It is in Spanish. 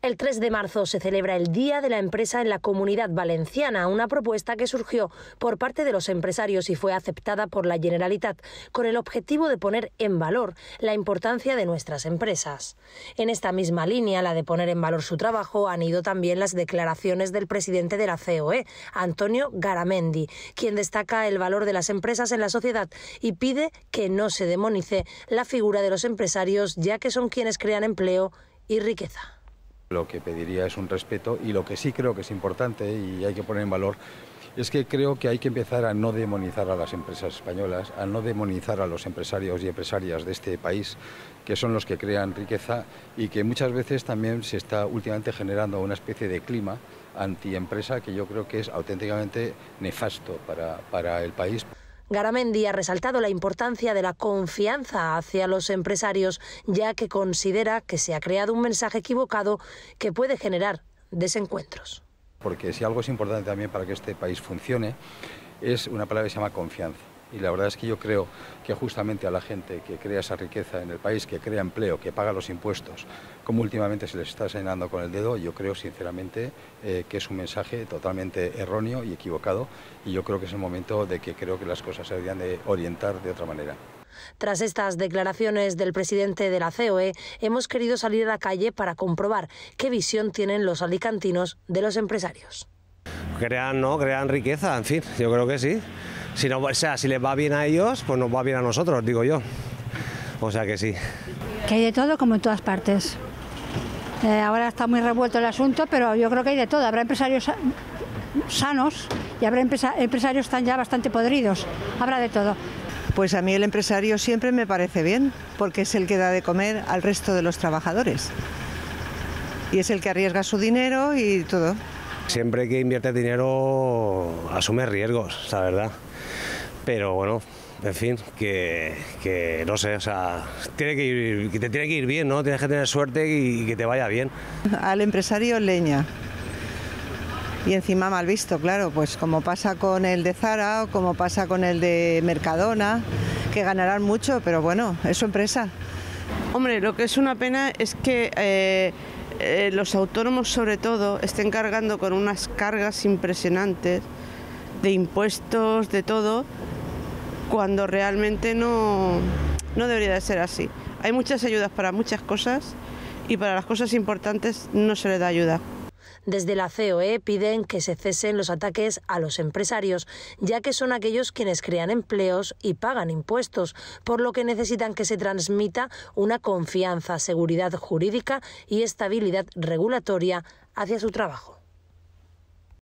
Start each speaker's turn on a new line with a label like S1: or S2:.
S1: El 3 de marzo se celebra el Día de la Empresa en la Comunidad Valenciana, una propuesta que surgió por parte de los empresarios y fue aceptada por la Generalitat, con el objetivo de poner en valor la importancia de nuestras empresas. En esta misma línea, la de poner en valor su trabajo, han ido también las declaraciones del presidente de la COE, Antonio Garamendi, quien destaca el valor de las empresas en la sociedad y pide que no se demonice la figura de los empresarios, ya que son quienes crean empleo y riqueza.
S2: Lo que pediría es un respeto, y lo que sí creo que es importante y hay que poner en valor es que creo que hay que empezar a no demonizar a las empresas españolas, a no demonizar a los empresarios y empresarias de este país, que son los que crean riqueza, y que muchas veces también se está últimamente generando una especie de clima antiempresa que yo creo que es auténticamente nefasto para el país.
S1: Garamendi ha resaltado la importancia de la confianza hacia los empresarios, ya que considera que se ha creado un mensaje equivocado que puede generar desencuentros.
S2: Porque si algo es importante también para que este país funcione, es una palabra que se llama confianza. Y la verdad es que yo creo que justamente a la gente que crea esa riqueza en el país, que crea empleo, que paga los impuestos, como últimamente se les está señalando con el dedo, yo creo sinceramente que es un mensaje totalmente erróneo y equivocado, y yo creo que es el momento de que creo que las cosas se deberían de orientar de otra manera.
S1: Tras estas declaraciones del presidente de la COE, hemos querido salir a la calle para comprobar qué visión tienen los alicantinos de los empresarios.
S3: Crean riqueza, en fin, yo creo que sí. Si no, o sea, si les va bien a ellos, pues nos va bien a nosotros, digo yo. O sea que sí.
S4: Que hay de todo, como en todas partes. Ahora está muy revuelto el asunto, pero yo creo que hay de todo. Habrá empresarios sanos y habrá empresarios que están ya bastante podridos. Habrá de todo.
S5: Pues a mí el empresario siempre me parece bien, porque es el que da de comer al resto de los trabajadores. Y es el que arriesga su dinero y todo.
S3: Siempre que invierte dinero asume riesgos, la verdad. Pero bueno, en fin, que no sé, o sea, te tiene que ir bien, ¿no? Tienes que tener suerte y que te vaya bien.
S5: Al empresario leña. Y encima mal visto, claro, pues como pasa con el de Zara o como pasa con el de Mercadona, que ganarán mucho, pero bueno, es su empresa.
S6: Hombre, lo que es una pena es que los autónomos sobre todo estén cargando con unas cargas impresionantes de impuestos, de todo, cuando realmente no debería de ser así. Hay muchas ayudas para muchas cosas y para las cosas importantes no se le da ayuda.
S1: Desde la COE piden que se cesen los ataques a los empresarios, ya que son aquellos quienes crean empleos y pagan impuestos, por lo que necesitan que se transmita una confianza, seguridad jurídica y estabilidad regulatoria hacia su trabajo.